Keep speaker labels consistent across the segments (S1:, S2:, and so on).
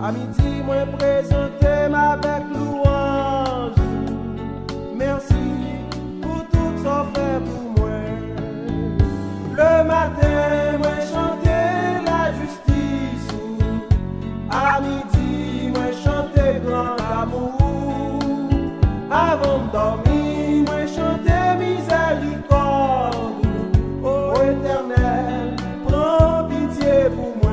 S1: À midi, moi présenté avec louange. Merci pour tout ça fait pour moi. Le matin, moi chanter la justice. À midi, moi chanter grand amour. Avant de dormir, moi chanter miséricorde. Ô Éternel, prends pitié pour moi.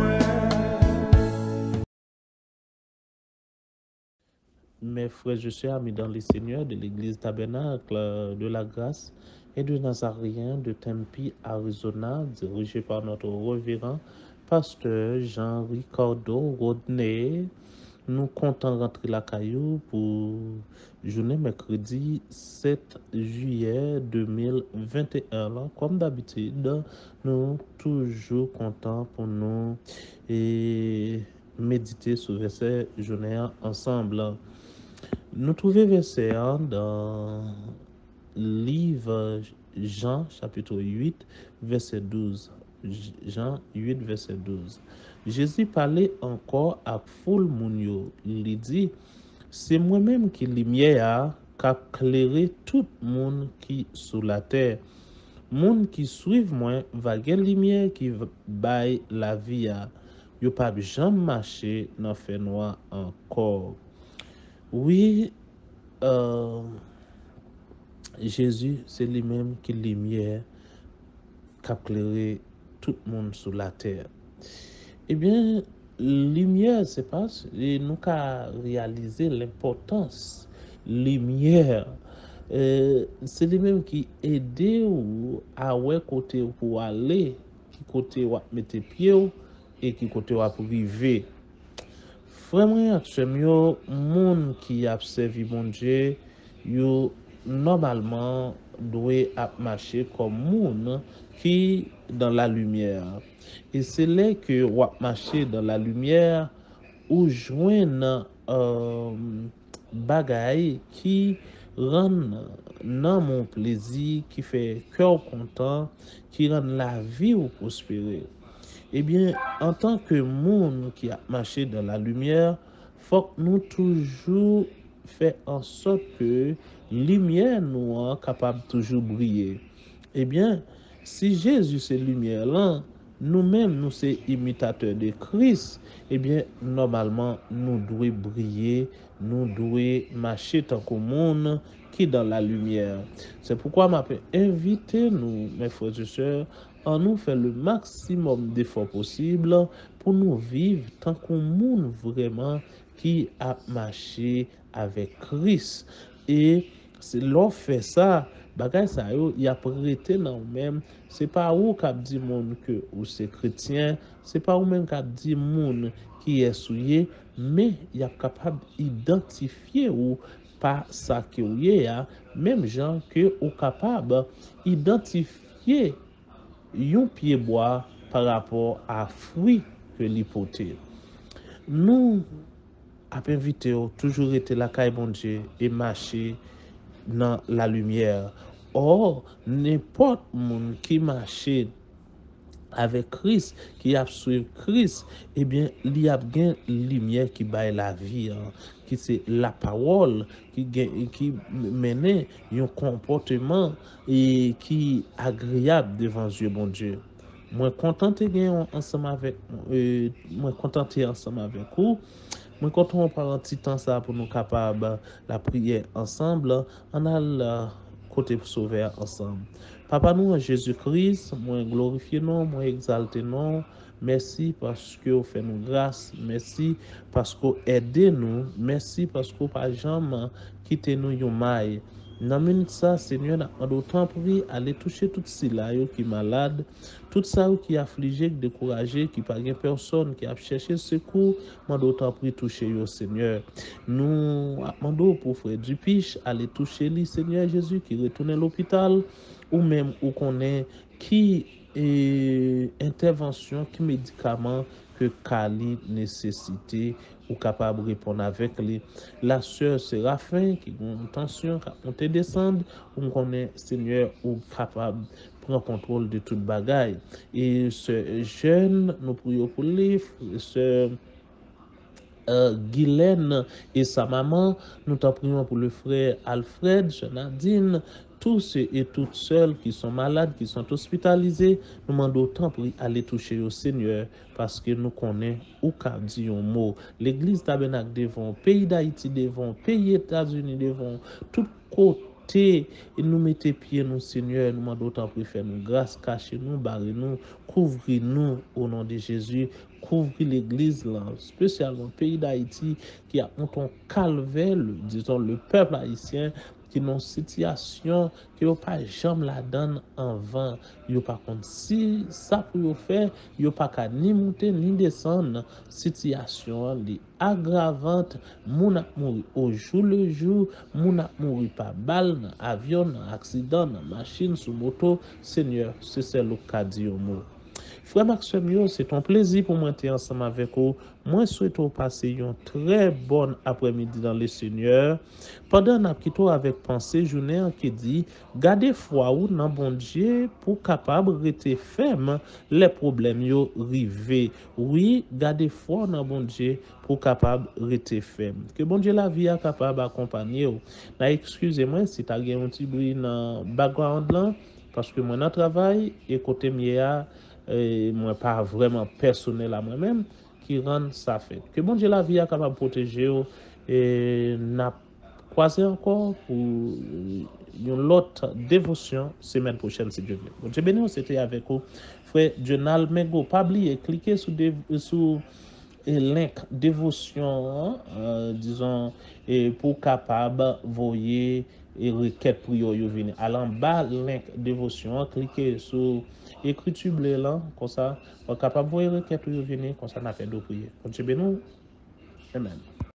S2: Mes frères et sœurs, amis dans les seigneurs de l'église Tabernacle de la Grâce et de Nazaréen de Tempe, Arizona, dirigé par notre révérend pasteur Jean-Ricardo Rodney, nous comptons rentrer la caillou pour journée mercredi 7 juillet 2021. Comme d'habitude, nous toujours contents pour nous et méditer sur verset journée ensemble. Nous trouvons verset dans le livre Jean chapitre 8 verset 12. Jean 8 verset 12. Jésus parlait encore à foule moun. Il dit, c'est moi-même qui lumière qui éclairer tout le monde qui sous la terre. Moun qui suivent moi va gen lumière qui baille la vie a. Yo pas jamais marcher dans fait noir encore. Oui, Jésus, c'est lui-même qui est lumière, qui a éclairé tout le monde sur la terre. Eh bien, lumière, c'est pas, et nous avons réalisé l'importance lumière. C'est lui-même qui aide ou à ouais côté pour aller, qui côté ou mettre pied et qui côté ou pour vivre. Vraiment, actuellement, moun qui a servi mon Dieu, yo normalement doit marcher comme moun qui dans la lumière. Et c'est là que ou marcher dans la lumière ou joindre bagay qui rend non mon plaisir, qui fait cœur content, qui rend la vie ou prospérer. Eh bien, en tant que monde qui a marché dans la lumière, faut que nous toujours faire en sorte que lumière nous capable toujours briller. Eh bien, si Jésus c'est lumière là, nous-mêmes nous sommes imitateurs de Christ, eh bien, normalement, nous devons briller, nous devons marcher tant que monde qui est dans la lumière. C'est pourquoi je peux inviter nous, mes frères et sœurs, à nous faire le maximum d'efforts possible pour nous vivre tant qu'on monde vraiment qui a marché avec Christ. Et c'est l'on fait ça, bagay ça yo, y a prêté dans même, c'est pas ou qui dit monde que ou c'est chrétien, c'est pas ou même qui dit monde qui est souillé, mais y a capable d'identifier ou pas ça que ou y a, même gens que ou capable identifier yon pied bois par rapport à fruit que l'hypothèse. Nous avons invité toujours été la caille bon Dieu et marcher dans la lumière. Or, n'importe monde qui marche avec Christ, qui a suivi Christ, eh bien, il y a bien lumière qui baille la vie, qui c'est la parole, qui mène un comportement et qui est agréable devant Dieu, bon Dieu. Moi, content ensemble avec moi, content ensemble avec vous. Moi, quand on prend un petit temps ça pour nous capables la prière ensemble, on a le côté sauver ensemble. Papa nous en Jésus-Christ, moi glorifier nous, moi exalter nous. Merci parce que vous faites nous grâce. Merci parce que vous aidez nous. Merci parce que vous pas jamais quitté nous yon maille. Dans minute ça, Seigneur, en d'autant prie, aller toucher tout cela qui est malade, tout ça qui est affligé, découragé, qui pas personne qui a cherché secours, en d'autant prie toucher yo Seigneur. Nous demandons pour frère Dupiche, aller toucher lui Seigneur Jésus qui retourne à l'hôpital ou même où qu'on est qui intervention, qui médicament que Kali nécessité ou capable de répondre avec lui. La sœur Séraphin qui a une tension, qui a monté descendre, ou qu'on est Seigneur ou capable de prendre contrôle de toute bagaille. Et ce jeune, nous prions pour lui, ce Guylaine et sa maman. Nous t'en prions pour le frère Alfred, Nadine, tous ceux et toutes celles qui sont malades, qui sont hospitalisés. Nous demandons autant pour aller toucher au Seigneur parce que nous connaissons ou qu'a dit un mot. L'église Tabernacle devant, pays d'Haïti devant, pays États-Unis devant, tout côté, et nous mettez pieds nous, Seigneur, nous demandons autant pour faire nous grâce, cachez-nous, barrez-nous, couvrez-nous au nom de Jésus. Couvrir l'église là, spécialement le pays d'Haïti qui a un calvaire, disons le peuple haïtien qui ont une situation qui n'a pas jamais la donne en vain. Yo pas contre si ça pour faire, yo pas qu'à ni monter ni descendre. Situation li aggravante, moun a mouri au jour le jour, moun a mouri par balle, dans avion, dans accident, dans machine, sous moto. Seigneur, c'est le cas dit au mot. Frère Maxime, c'est un plaisir pour moi d'être ensemble avec vous. Moi, je souhaite vous passer une très bonne après-midi dans le Seigneur. Pendant que nous avec pensée journée qui dit, gardez foi ou dans bon Dieu pour capable rester ferme les problèmes yo rivé. Oui, gardez foi dans bon Dieu pour capable rester ferme. Que bon Dieu la vie est capable d'accompagner vous. Excusez-moi si tu as un petit bruit dans le background là parce que moi dans travail et côté mia et moi pas vraiment personnel à moi-même qui rend ça fait. Que bon Dieu la vie est capable de protéger et n'a croisé encore pour une autre dévotion semaine prochaine si Dieu veut. Bon Dieu béni, c'était avec vous frère Jonal Mengo. Pas oublier cliquer sur et link dévotion disons et pour capable voyer et requête pour yo venir allant bas link dévotion cliquez sur écriture bleu là comme ça pour capable voyer requête pour yo venir comme ça n'a fait de prier. Continuez nous. Amen.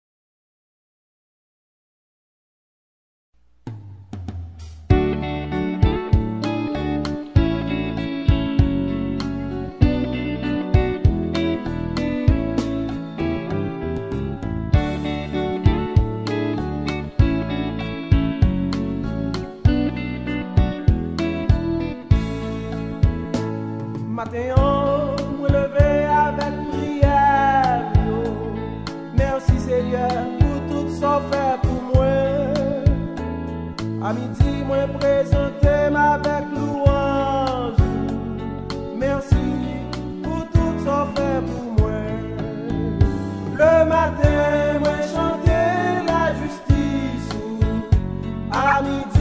S1: Matin, me lever avec prière. Merci Seigneur pour tout ça fait pour moi. À midi, moi présenter avec louange. Merci pour tout ça fait pour moi. Le matin, moi chanter la justice. À midi,